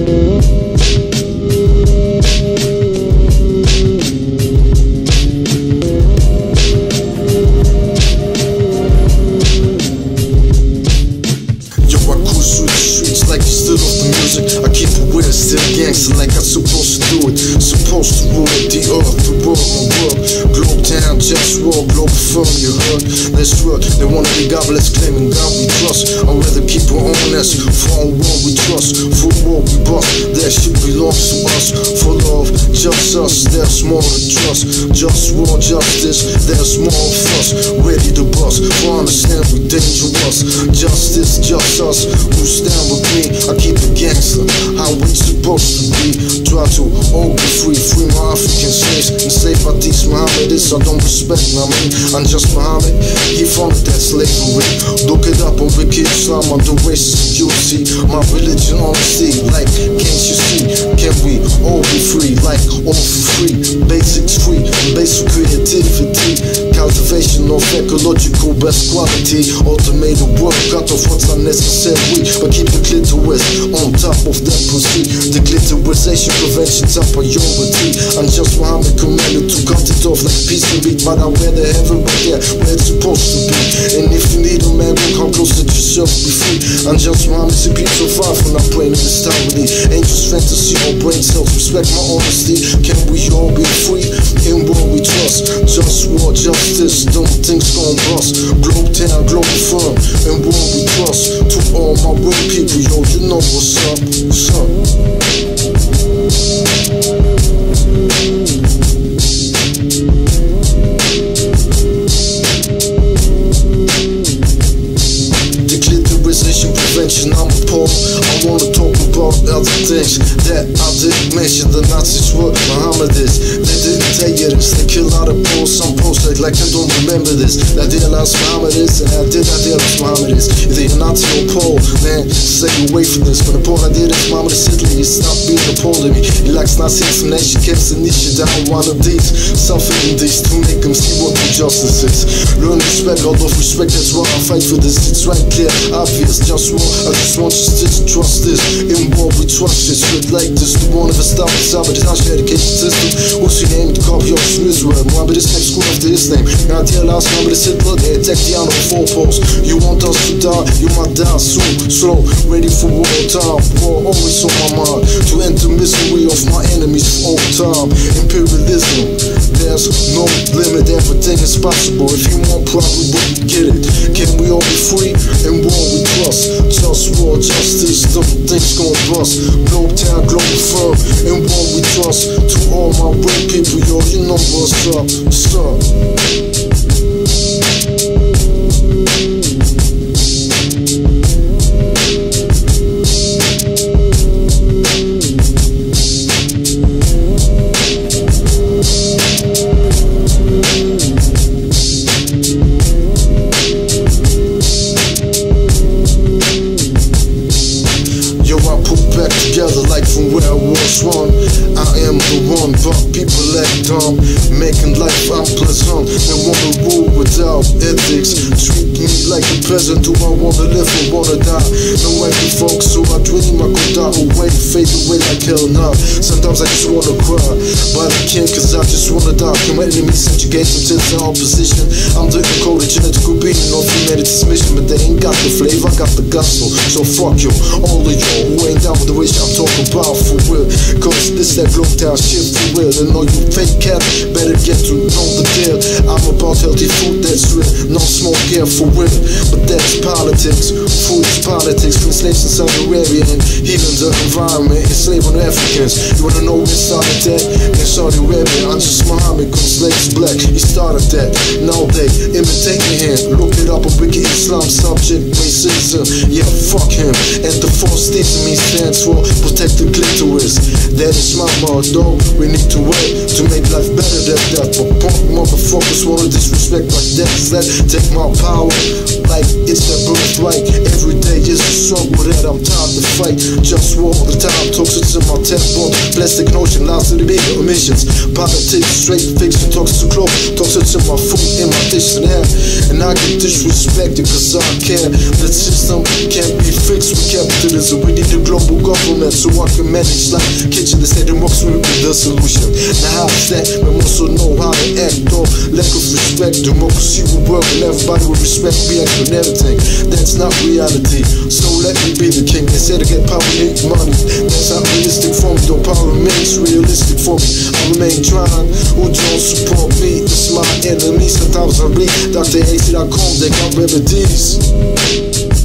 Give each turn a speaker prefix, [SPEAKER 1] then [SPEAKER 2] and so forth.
[SPEAKER 1] Gangster like I'm supposed to do it, supposed to rule it, the earth, the world, my world. Globetown, JustWar, Globalfirm, you heard? Let's work, they wanna be godless, claiming God we trust. I'd rather keep our own ass, for our world we trust, for war we bust. That shit belongs to us, for love, just us, there's more to trust. JustWar, justice, there's more of us, ready to bust, for understand we dangerous. Justice, just us, who stand with me, I keep it gangster, how we supposed to be. Try to all be free, free my African slaves, enslaved by these Mohammedists I don't respect, I mean, I'm just Muhammad, he founded that slavery. Look it up on Wiki Islam, I'm the racist, you see, my religion honesty, like, can't you see, can we all be free, like, all for free, basics free, basic creativity, cultivation of ecological best quality, automated work, cut off what's unnecessary, but keep the clitoris on top of that pussy. The clitorisation prevention's a priority. I'm just Muhammad commanded to cut it off like peace and beat, but I wear the heaven right there where it's supposed to be. And if you need a man, come close to yourself, be free. I'm just Muhammad, see peace so far from our brain and mentality. Angels fantasy, all brain cells, respect my honesty. Can we all be free? In what we trust, JustWar, justice, don't things gon' bust. Globetown, Globalfirm, and what we trust. To all my real people, yo, you know what's up, what's up. Declitorization prevention, I'm appalled. I wanna talk about other things that I didn't mention. The Nazis were Mohammedists, they didn't take it. They kill out of Poles, some Poles like I don't remember this. I realized Mohammedists, and I realize Mohammedists. Either you're Nazi or Pole, man, stay away from this. When the Pole I did is Mohammedist Italy, he stopped being a Pole to me. He likes Nazi insemination, keeps the niche down one of these. Suffering these to make them see what the justice is. Learn respect, out of respect, that's why I fight for this. It's right clear, obvious, JustWar. I just want you to trust this. In war we trust this, shit like this. The one of us stop the sabotage education system. Who's your name? The copy of Israel. Mohammedist next school after his name. Now I realize Mohammedist Hitler, they attack the honor of four posts. You want us to die, you might die soon. Slow, ready for war time. War always on my mind. To end the misery of my enemies for all time. Imperialism, there's no limit, everything is possible. If you want probably wouldn't get it. Can we all be free? And war we trust. JustWar, justice, the things gon' bust. Globetown, Globalfirm, and war we trust. To all my real people, yo, you know what's up, what's up. Together like from where I was one. I am the one, but people act dumb, making life unpleasant. They wanna rule without ethics, treat me like a peasant. Do I wanna live or wanna die? No I can focus, so I dream I could die away, fade away like hell now. Sometimes I just wanna cry, but I can't cause I just wanna die. Can my enemies subjugate them to the opposition? I'm the encoded genetical being of humanity's mission, but they ain't got the flavor, I got the gusto. So fuck you, all of you who ain't down with the wish I'm talking about for real. Cause this that Globetown shit for real. And all you fake cats better get to know the deal. I'm about healthy food that's real, no smoke here for real. But that's politics, food is politics. Free slaves in Saudi Arabia and healing the environment, enslaving Africans. You wanna know where it started that? In Saudi Arabia, I'm just Muhammad, cause slaves black, he started that. Now they imitate me here, look it up on Wiki Islam, subject racism. Yeah, fuck him. And the force things me stands for protect the clitoris. That is my motto. We need to wait to make life better than that. But punk motherfuckers wanna disrespect like that. That take my power like it's their birthright. Every day is a struggle that I'm tired to fight. JustWar all the time, toxins in my temple. Plastic notion, lies to the bigger emissions. Politics, straight fiction, toxins to clothes. Toxins in my food, in my dish and hair. And I get disrespected cause I care. The system can't be fixed with capitalism. We need a global government so I can manage like kitchen instead of walks with the solution. Now how's that? Man also know how to act though. Lack of respect, democracy will work and everybody will respect me and everything. That's not reality, so let me be the king. They say to get power need money. That's not realistic for me, though power remains realistic for me. I remain trying, who don't support me? It's my enemy. Sometimes I read Dr. AC.com, they got remedies.